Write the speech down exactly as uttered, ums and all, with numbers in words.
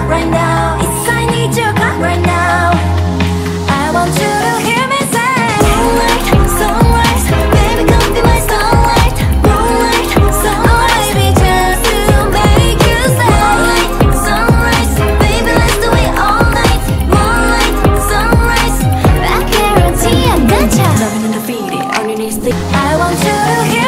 right now. It's I need your God right now. I want you to hear me say Moonlight, sunrise, baby come be my starlight. Moonlight, sunrise, baby just to make you say Moonlight, sunrise, baby let's do it all night. Moonlight, sunrise, I guarantee I'm gotcha. Loving and defeated, underneath sleep. I want you to hear